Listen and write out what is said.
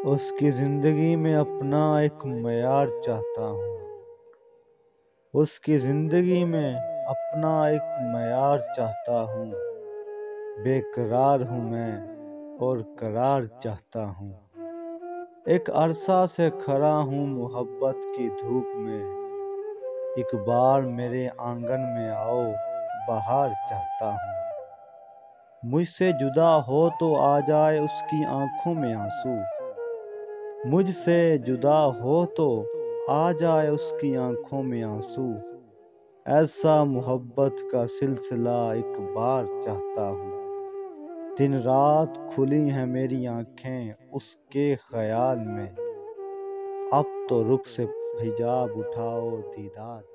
उसकी जिंदगी में अपना एक मयार चाहता हूँ। उसकी जिंदगी में अपना एक मयार चाहता हूँ। बेकरार हूँ मैं और करार चाहता हूँ। एक अरसा से खड़ा हूँ मोहब्बत की धूप में। एक बार मेरे आंगन में आओ, बहार चाहता हूँ। मुझसे जुदा हो तो आ जाए उसकी आंखों में आंसू। मुझसे जुदा हो तो आ जाए उसकी आंखों में आंसू। ऐसा मोहब्बत का सिलसिला एक बार चाहता हूँ। दिन रात खुली हैं मेरी आंखें उसके ख्याल में। अब तो रुख से हिजाब उठाओ, दीदार